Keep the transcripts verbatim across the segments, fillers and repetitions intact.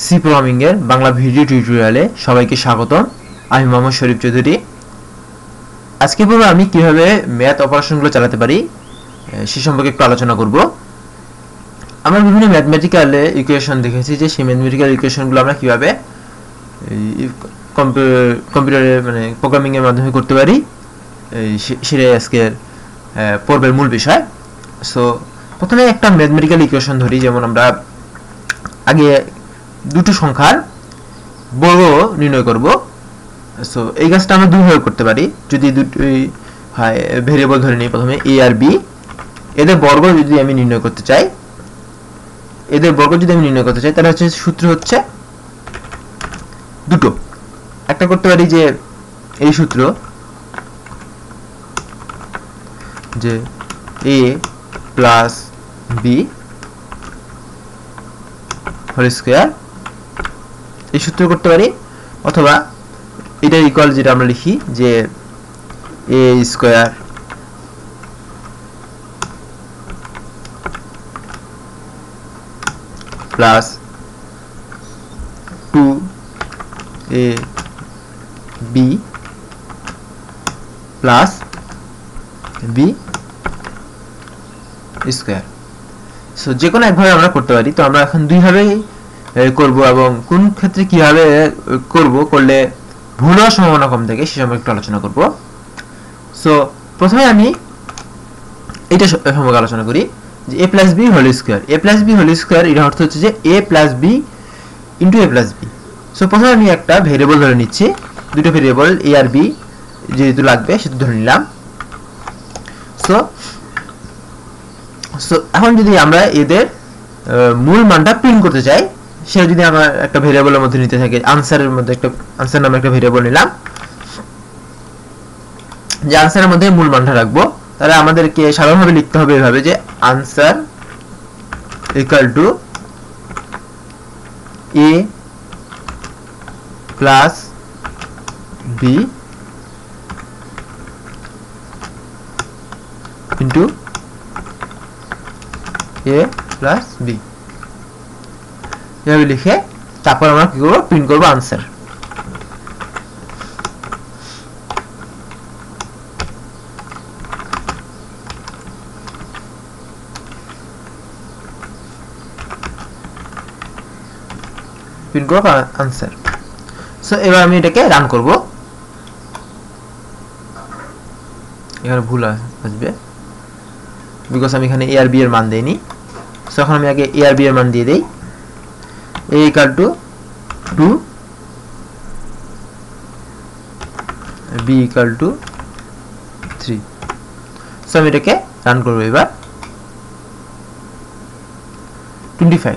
C programming এর Bangla video টিউটোরিয়ালে সবাইকে স্বাগতম। আমি মোহাম্মদ শরীফ চৌধুরী। আজকে পর্বে আমি কিভাবে ম্যাথ অপারেশনগুলো চালাতে পারি সে সম্পর্কে একটু আলোচনা করব। আমরা বিভিন্ন ম্যাথমেটিক্যাল ইকুয়েশন দেখেছি যে সেই ম্যাথমেটিক্যাল ইকুয়েশনগুলো আমরা কিভাবে কম্পিউটারে মানে প্রোগ্রামিং এর মাধ্যমে করতে পারি, সেটাই আজকের পর্বের মূল বিষয়। সো প্রথমে একটা ম্যাথমেটিক্যাল ইকুয়েশন ধরি, যেমন আমরা আগে দুটো সংখ্যার বর্গ নির্ণয় করব। সো এই কাজটা আমরা দুইভাবে করতে পারি। যদি দুটোই হয় ভেরিয়েবল ধরে নিই, প্রথমে এ আর বি, এদের বর্গ যদি আমি নির্ণয় করতে চাই এদের বর্গ যদি আমি নির্ণয় করতে চাই তাহলে হচ্ছে সূত্র হচ্ছে দুটো। একটা করতে পারি যে এই সূত্র যে A plus B whole square, এই সূত্র করতে পারি, অথবা এটা ইকুয়াল যেটা আমরা লিখি যে A square plus two A B plus B square. So যে কোনো একভাবে আমরা করতে পারি। তো আমরা এখন দুইভাবেই করব, এবং কোন ক্ষেত্রে কিভাবে করব, করলে ভুল হওয়ার সম্ভাবনা কম থাকে সে সম্পর্কে একটু আলোচনা করব। সো প্রথমে আমি এটা সম্পর্কে আলোচনা করি যে A plus B whole square. A plus B whole square এর অর্থ হচ্ছে যে A plus B into A plus B. So প্রথমে আমি একটা ভেরিয়েবল ধরে নিচ্ছি, দুটো ভেরিয়েবল এ আর বি যেহেতু লাগবে সেটা ধরে নিলাম। সো সো এখন যদি আমরা এদের মূল মানটা প্রিন্ট করতে চাই, সেটা যদি আমরা একটা ভেরিয়েবলের মধ্যে নিতে থাকি, আনসারের মধ্যে একটা আনসার নামে একটা ভেরিয়েবল নিলাম, যে আনসারের মধ্যে মূল মানটা রাখবো, তাহলে আমাদেরকে সাধারণভাবে লিখতে হবে এভাবে যে answer equal to A plus B into A plus B, এভাবে লিখে তারপর আমরা কি করবো, প্রিন্ট করবো আনসার। প্রিন্ট করবো আনসার। সো এবার আমি এটাকে রান করব। এখানে ভুল আসবে বিকজ আমি এখানে এ আর বি এর মান দেইনি। সো এখন আমি আগে এ আর বি এর মান দিয়ে দেই, a equal to two, b equal to three. So আমি এটাকে রান করব এবার। টোয়েন্টি ফাইভ,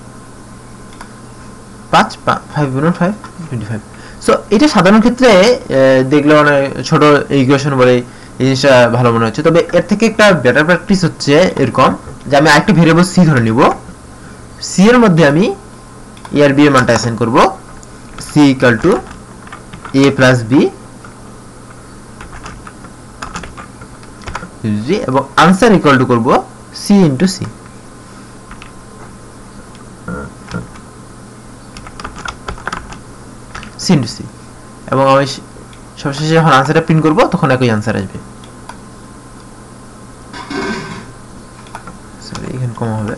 পাঁচ ফাইভ গুণন ফাইভ টোয়েন্টি ফাইভ। সো এটা সাধারণ ক্ষেত্রে দেখলে অনেক ছোট ইকুয়েশন বলে এই জিনিসটা ভালো মনে হচ্ছে, তবে এর থেকে একটা বেটার প্র্যাকটিস হচ্ছে এরকম যে আমি আরেকটা ভেরিয়েবল সি ধরে নিব, সি এর মধ্যে আমি এ আর বি এর মানটা অ্যাসাইন করব, C equal to A plus B, এবং আনসার ইকুয়াল টু করব C into C. C into C, এবং আমি সবশেষে যখন আনসারটা প্রিন্ট করব তখন একই আনসার আসবে। সরি এখানে কম হবে,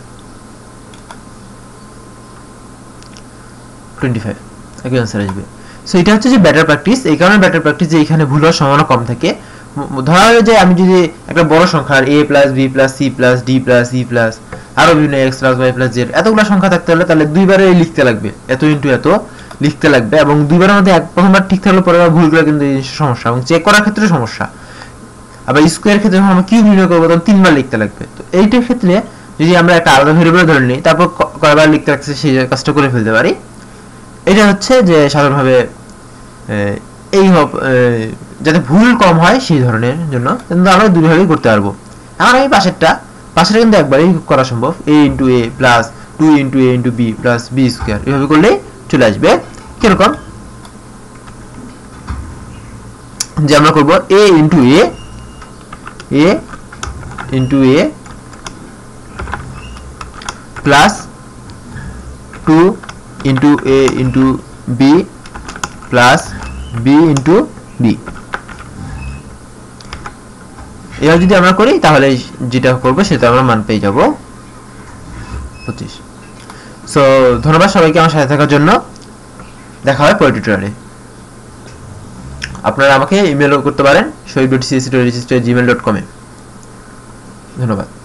টোয়েন্টি ফাইভ একই আনসার আসবে। সো এটা হচ্ছে যে বেটার প্র্যাকটিস। এই কারণে বেটার প্র্যাকটিস যে এখানে ভুল হওয়ার সম্ভাবনা কম থাকে। ধরা হয় যে আমি যদি একটা বড় সংখ্যার A plus B plus C plus D plus E plus আরো বিভিন্ন X plus Y plus Z এতগুলো সংখ্যা থাকতে হলে তাহলে দুইবারে লিখতে লাগবে, এত ইন্টু এত লিখতে লাগবে, এবং দুইবারের মধ্যে এক প্রথমবার ঠিক থাকলে পরে ভুল করে কিন্তু এই সমস্যা, এবং চেক করার ক্ষেত্রে সমস্যা। আবার স্কোয়ার ক্ষেত্রে যখন আমরা কিউব নির্ণয় করবো তখন তিনবার লিখতে লাগবে। তো এইটার ক্ষেত্রে যদি আমরা একটা আলাদা ভেরিয়েবল ধরে নিই, তারপর কয়বার লিখতে লাগছে সেই কাজটা করে ফেলতে পারি। এটা হচ্ছে যে সাধারণভাবে এই যাতে ভুল কম হয় সেই ধরনের জন্য, কিন্তু আমরা দুইভাবেই করতে পারবো। এখন আমি পাশেরটা পাশেরটা কিন্তু একবারই করা সম্ভব, A into A plus two into A into B plus B square, এভাবে করলেই চলে আসবে। কিরকম যে আমরা করব A into A A into A plus two into A into B plus B into B. এবার যদি আমরা করি তাহলে যেটা করবো সেটা আমরা মান পেয়ে যাব পঁচিশ। সো ধন্যবাদ সবাইকে আমার সাথে থাকার জন্য। দেখা হয় পরের টিউটোরিয়ালে। আপনারা আমাকে ইমেলও করতে পারেন Shahid dot CSC dot register Gmail dot com এ। ধন্যবাদ।